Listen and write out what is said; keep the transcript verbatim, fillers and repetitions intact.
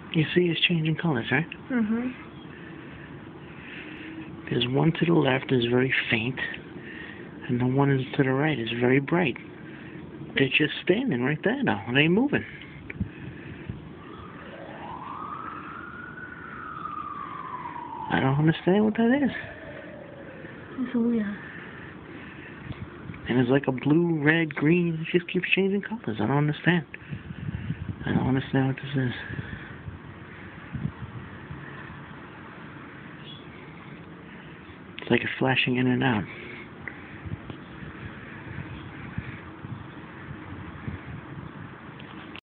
You see it's changing colors, right? Mm-hmm. There's one to the left is very faint, and the one is to the right is very bright. They're just standing right there now. They ain't moving. I don't understand what that is. It's weird. And it's like a blue, red, green. It just keeps changing colors. I don't understand. I don't understand what this is. It's like it's flashing in and out.